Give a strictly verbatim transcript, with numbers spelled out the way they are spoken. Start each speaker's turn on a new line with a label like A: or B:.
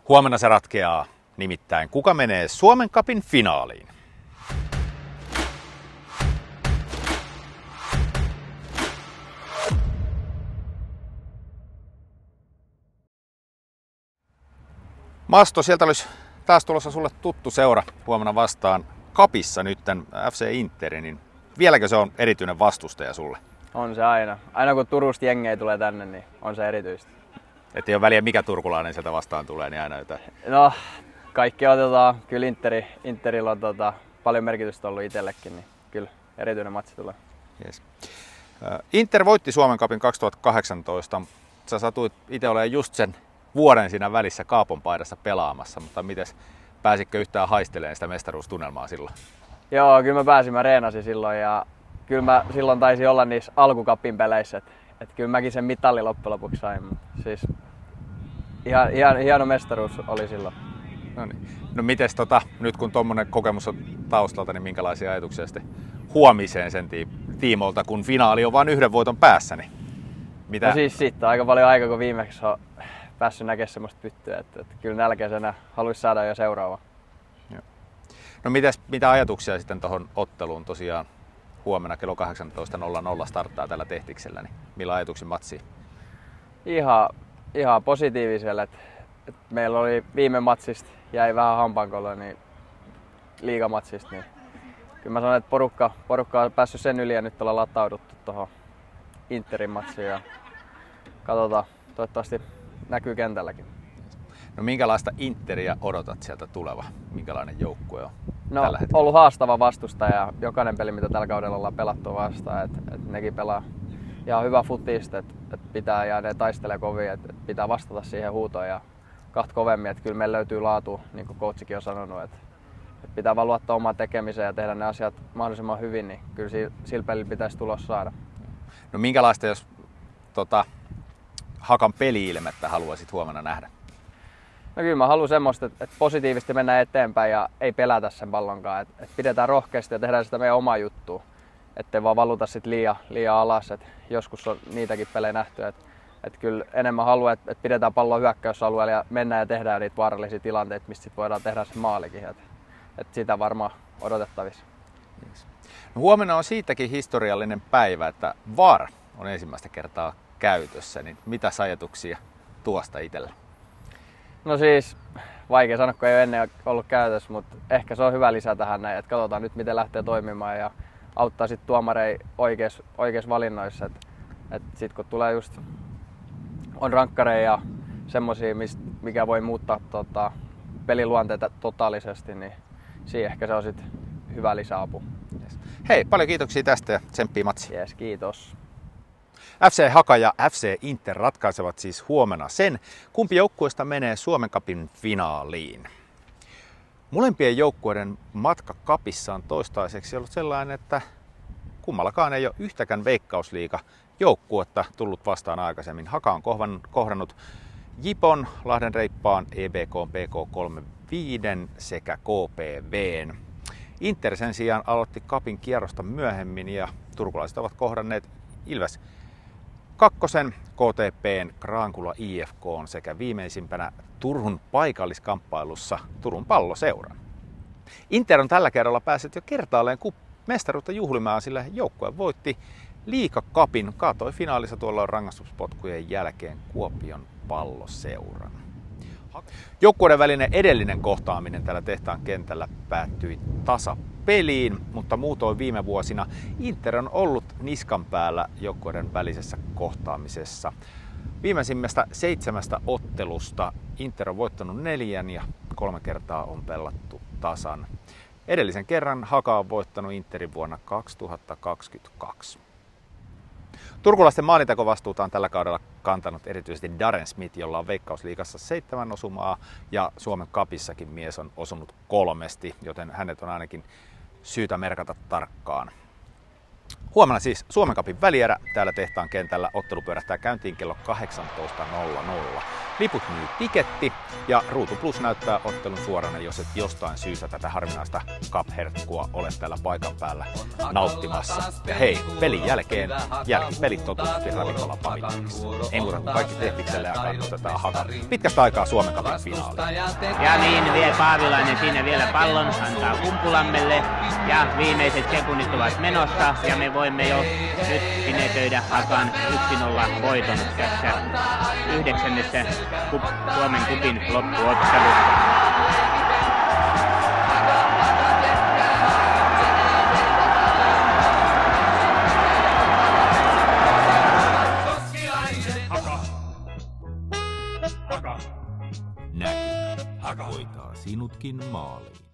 A: Huomenna se ratkeaa, nimittäin kuka menee Suomen Cupin finaaliin. Masto, sieltä olisi taas tulossa sulle tuttu seura huomenna vastaan Cupissa nytten F C Interi, niin vieläkö se on erityinen vastustaja sulle?
B: On se aina. Aina kun Turusta jengejä tulee tänne, niin on se erityistä.
A: Että ei ole väliä mikä turkulainen sieltä vastaan tulee, niin aina jotain.
B: No, kaikki otetaan. Kyllä Interi, Interillä on tota, paljon merkitystä ollut itsellekin, niin kyllä erityinen matsi tulee.
A: Yes. Inter voitti Suomen Cupin kaksituhattakahdeksantoista. Sä satuit itse olemaan just sen vuoden siinä välissä Kaapon paidassa pelaamassa, mutta mites pääsitkö yhtään haistelemaan sitä mestaruustunnelmaa silloin?
B: Joo, kyllä mä pääsin, mä reenasin silloin ja kyllä mä silloin taisin olla niissä alkukapin peleissä, että et kyllä mäkin sen mitalli loppujen lopuksi sain, mutta siis ihan, ihan, hieno mestaruus oli silloin.
A: No niin. No mites tota, nyt kun tommonen kokemus on taustalta, niin minkälaisia ajatuksia sitten huomiseen sen tiimolta, kun finaali on vain yhden voiton päässä, niin mitä?
B: No siis siitä aika paljon aikaa, kun viimeksi on päässyt näkemään semmoista pyttyä, että, että kyllä nälkäisenä haluaisi saada jo seuraava.
A: Joo. No mitäs, mitä ajatuksia sitten tuohon otteluun tosiaan huomenna kello kahdeksantoista nolla nolla starttaa tällä Tehtiksellä, niin millä ajatuksin matsiin?
B: Ihan, ihan positiivisella, että, että meillä oli viime matsista, jäi vähän hampaankoloa, niin liigamatsista, niin kyllä mä sanon, että porukka, porukka on päässyt sen yli ja nyt ollaan latauduttu tuohon Interin matsiin ja katsotaan, toivottavasti näkyy kentälläkin.
A: No minkälaista Interiä odotat sieltä tuleva? Minkälainen joukkue on
B: no,
A: tällä hetkellä?
B: Ollut haastava vastustaja. Jokainen peli, mitä tällä kaudella ollaan pelattu vastaan, että et nekin pelaa ihan hyvä futista, että et pitää ja ne taistelee kovin, että et pitää vastata siihen huutoon ja kahta kovemmin, että kyllä meillä löytyy laatu, niin kuin coachikin on sanonut, että et pitää vaan luottaa omaan tekemiseen ja tehdä ne asiat mahdollisimman hyvin, niin kyllä sillä pelillä pitäisi tulos saada.
A: No minkälaista, jos tota, Hakan peli-ilmettä haluaisit huomenna nähdä?
B: No kyllä mä haluan semmoista, että positiivisesti mennään eteenpäin ja ei pelätä sen pallonkaan. Että et pidetään rohkeasti ja tehdään sitä meidän omaa juttua. Ettei vaan valuta sit liian, liian alas. Et joskus on niitäkin pelejä nähty. Että et kyllä enemmän haluan, että et pidetään palloa hyökkäysalueella ja mennään ja tehdään niitä vaarallisia tilanteita, mistä sit voidaan tehdä se maalikin. Että et sitä varmaan odotettavissa.
A: No huomenna on siitäkin historiallinen päivä, että V A R on ensimmäistä kertaa käytössä. Niin mitä ajatuksia tuosta itsellä?
B: No siis, vaikea sanoa, kun ei ole ennen ollut käytössä, mutta ehkä se on hyvä lisä tähän näin, että katsotaan nyt miten lähtee toimimaan ja auttaa sitten tuomareja oikeissa, oikeissa valinnoissa. Että et sitten kun tulee just, on rankkareja ja semmosia, mikä voi muuttaa tota, peliluonteita totaalisesti, niin siinä ehkä se on sitten hyvä lisäapu.
A: Yes. Hei, paljon kiitoksia tästä ja tsemppii matsiin.
B: Yes, kiitos.
A: F C Haka ja F C Inter ratkaisevat siis huomenna sen, kumpi joukkueesta menee Suomen Cupin finaaliin. Molempien joukkueiden matka Cupissa on toistaiseksi ollut sellainen, että kummallakaan ei ole yhtäkään Veikkausliiga joukkuetta tullut vastaan aikaisemmin. Haka on kohdannut Jipon, Lahden Reippaan, E B K, P K kolmekymmentäviisi sekä K P V:n. Inter sen sijaan aloitti Cupin kierrosta myöhemmin ja turkulaiset ovat kohdanneet Ilves kakkosen, K T P:n, Kraankula I F K:n sekä viimeisimpänä Turun paikalliskamppailussa Turun Palloseuran. Inter on tällä kerralla päässyt jo kertaalleen mestaruutta juhlimaan, sillä joukkue voitti Liiga Cupin, kaatoi finaalissa tuolla rangaistuspotkujen jälkeen Kuopion Palloseuran. Joukkueiden välinen edellinen kohtaaminen tällä tehtaan kentällä päättyi tasapeliin, mutta muutoin viime vuosina Inter on ollut niskan päällä joukkueiden välisessä kohtaamisessa. Viimeisimmästä seitsemästä ottelusta Inter on voittanut neljän ja kolme kertaa on pelattu tasan. Edellisen kerran Haka on voittanut Interin vuonna kaksituhattakaksikymmentäkaksi. Turkulaisten maalintekovastuuta on tällä kaudella kantanut erityisesti Darren Smith, jolla on Veikkausliigassa seitsemän osumaa ja Suomen Cupissakin mies on osunut kolmesti, joten hänet on ainakin syytä merkata tarkkaan. Huomenna siis Suomen Cupin välierä täällä tehtaan kentällä. Ottelu pyörähtää käyntiin kello kahdeksantoista nolla nolla. Liput myy Tiketti ja Ruutu Plus näyttää ottelun suorana, jos et jostain syystä tätä harvinaista cup-herkkua ole täällä paikan päällä nauttimassa. Ja hei, pelin jälkeen jälkipelit totutusti ravintola Paviljassa. Ei muuta kuin kaikki tehtikselle ja kannustetaan Haka pitkästä aikaa Suomen Cupin finaaliin.
C: Ja niin vie Paavilainen siinä vielä pallon, antaa Kumpulammelle ja viimeiset sekunnit ovat menossa ja me voimme jo nyt sinetöidä Hakan yksi nolla voiton tässä yhdeksännessä Suomen Cupin loppuottelussa.
D: Näky hoitaa sinutkin maaliin.